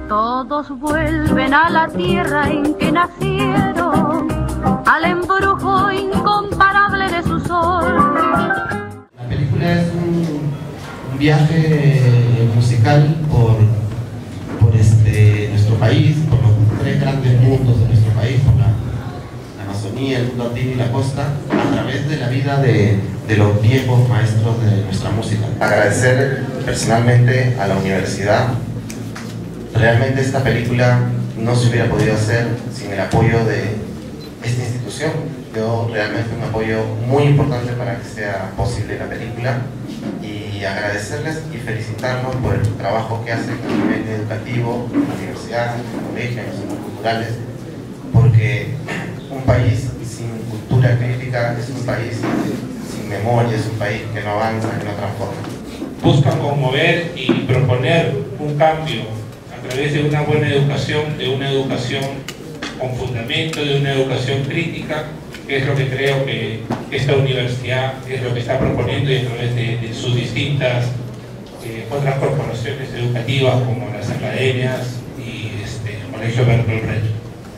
Todos vuelven a la tierra en que nacieron, al embrujo incomparable de su sol. La película es un viaje musical por nuestro país, por los tres grandes mundos de nuestro país, por la Amazonía, el mundo andino y la costa, a través de la vida de los viejos maestros de nuestra música. Agradecer personalmente a la universidad. Realmente esta película no se hubiera podido hacer sin el apoyo de esta institución. Dio realmente un apoyo muy importante para que sea posible la película, y agradecerles y felicitarlos por el trabajo que hacen a nivel educativo, en la universidad, en el colegio, en los centros culturales, porque un país sin cultura crítica es un país sin memoria, es un país que no avanza, que no transforma. Buscan conmover y proponer un cambio a través de una buena educación, de una educación con fundamento, de una educación crítica, que es lo que creo que esta universidad es lo que está proponiendo, y a través de sus distintas otras corporaciones educativas como las academias y el Colegio Bertolt Brecht.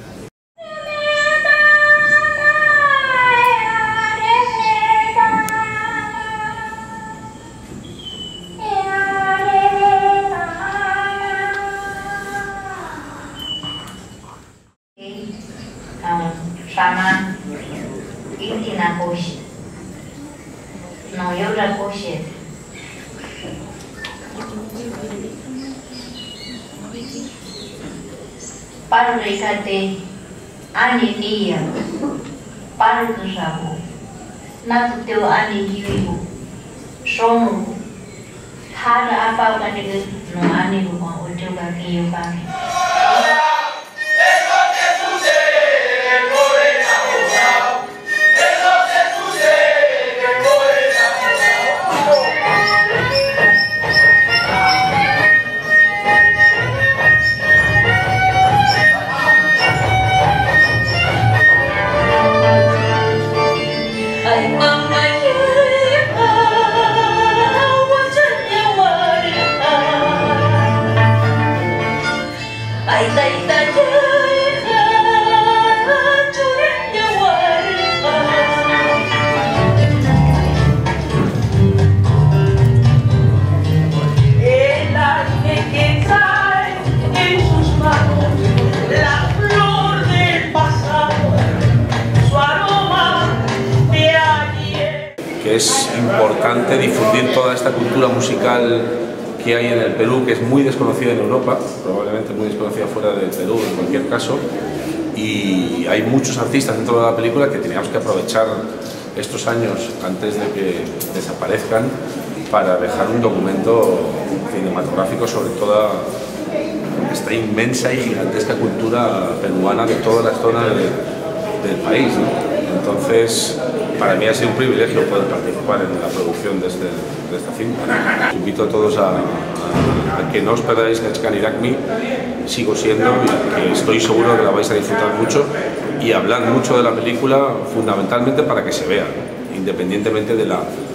Sama inti na koshi, no yura koshi. Para recate ani dia, para tu sabu, na tu teu ani kiwibu, somu, hara apa kan itu no ani rumah udah bagi yukami. Que es importante difundir toda esta cultura musical que hay en el Perú, que es muy desconocida en Europa, probablemente muy desconocida fuera del Perú en cualquier caso, y hay muchos artistas dentro de la película que teníamos que aprovechar estos años antes de que desaparezcan para dejar un documento cinematográfico sobre toda esta inmensa y gigantesca cultura peruana de todas las zonas del país, ¿no? Entonces, para mí ha sido un privilegio poder participar en la producción de esta cinta. Os invito a todos a que no os perdáis Nechkanirakmi, sigo siendo, y que estoy seguro que la vais a disfrutar mucho, y hablar mucho de la película fundamentalmente para que se vea, ¿no? Independientemente del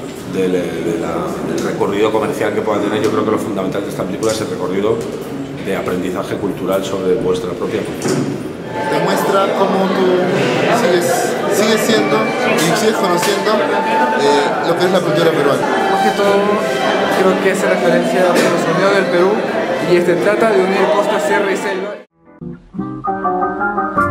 recorrido comercial que pueda tener. Yo creo que lo fundamental de esta película es el recorrido de aprendizaje cultural sobre vuestra propia cultura. Demuestra cómo tú sigues siendo y sigues conociendo lo que es la cultura peruana. Más que todo, creo que hace referencia a los sonidos del Perú, y trata de unir costa, sierra y selva.